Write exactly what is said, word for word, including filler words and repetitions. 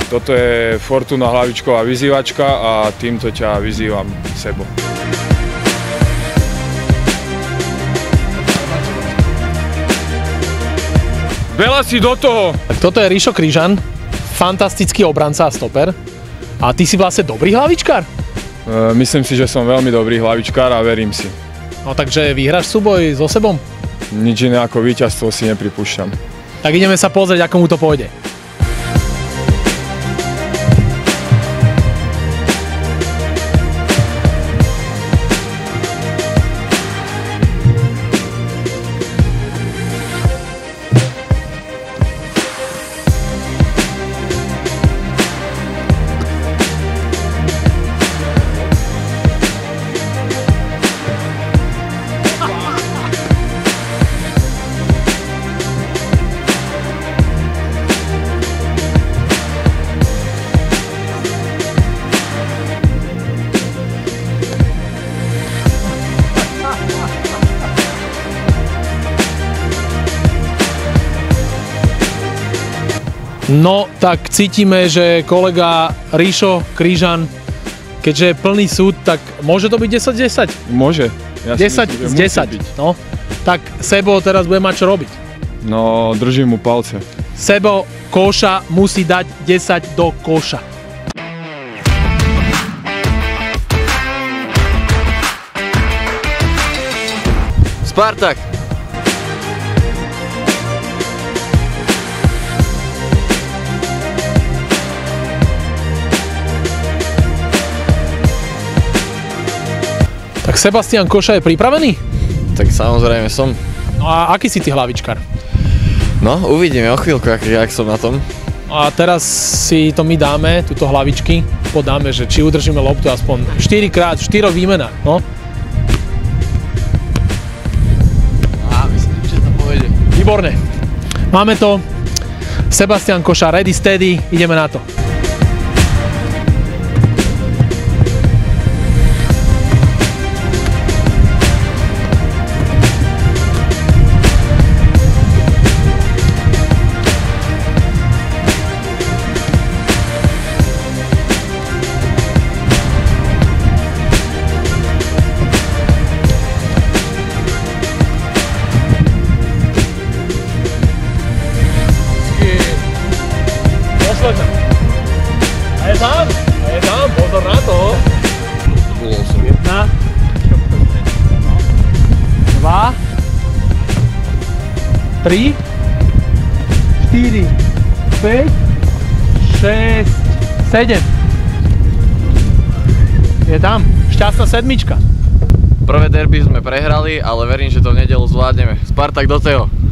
Toto je Fortuna hlavičková vyzývačka a týmto ťa vyzývam, Sebo. Veľa si do toho! Tak toto je Ríšo Križan, fantastický obranca a stoper. A ty si vlastne dobrý hlavičkár? E, myslím si, že som veľmi dobrý hlavičkár a verím si. No takže vyhráš súboj so Sebom? Nič iné ako víťazstvo si nepripúšťam. Tak ideme sa pozrieť, ako mu to pôjde. No, tak cítime, že kolega Ríšo Križan, keďže je plný súd, tak môže to byť desať desať? Môže. Ja desať z desať. No, tak Sebo teraz bude mať čo robiť. No, držím mu palce. Sebo koša musí dať desať do koša. Spartak! Tak Sebastian Koša je pripravený? Tak samozrejme som. No a aký si ty hlavičkár? No, uvidíme o chvíľku, ak, ak som na tom. A teraz si to my dáme, túto hlavičky, podáme, že či udržíme loptu aspoň štyri krát, v štyroch výmenách, no. Á, myslím, že to pôjde. Výborné. Máme to. Sebastian Koša, ready, steady, ideme na to. A je tam, a je tam, pozor na to. Bolo som. Jedna, dva, tri, štyri, päť, šesť, sedem. Je tam, šťastná sedmička. Prvé derby sme prehrali, ale verím, že to v nedeľu zvládneme. Spartak do toho.